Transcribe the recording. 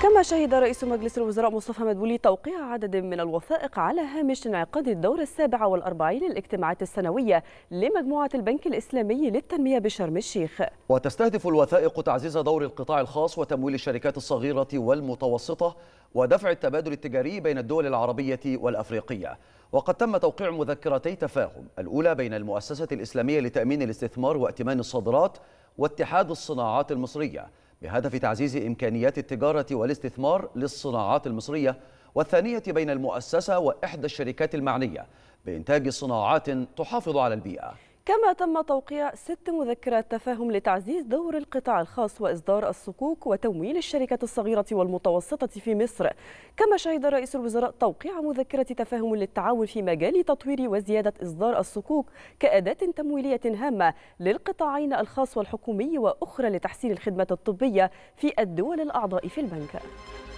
كما شهد رئيس مجلس الوزراء مصطفى مدبولي توقيع عدد من الوثائق على هامش انعقاد الدورة 47 للاجتماعات السنوية لمجموعة البنك الإسلامي للتنمية بشرم الشيخ. وتستهدف الوثائق تعزيز دور القطاع الخاص وتمويل الشركات الصغيرة والمتوسطة ودفع التبادل التجاري بين الدول العربية والأفريقية. وقد تم توقيع مذكرتي تفاهم، الأولى بين المؤسسة الإسلامية لتأمين الاستثمار وائتمان الصادرات واتحاد الصناعات المصرية بهدف تعزيز إمكانيات التجارة والاستثمار للصناعات المصرية، والثانية بين المؤسسة وإحدى الشركات المعنية بإنتاج صناعات تحافظ على البيئة. كما تم توقيع 6 مذكرات تفاهم لتعزيز دور القطاع الخاص وإصدار الصكوك وتمويل الشركات الصغيرة والمتوسطة في مصر. كما شهد رئيس الوزراء توقيع مذكرة تفاهم للتعاون في مجال تطوير وزيادة إصدار الصكوك كأداة تمويلية هامة للقطاعين الخاص والحكومي، وأخرى لتحسين الخدمات الطبية في الدول الأعضاء في البنك.